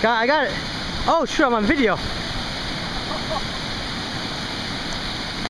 I got it. Oh shoot, I'm on video.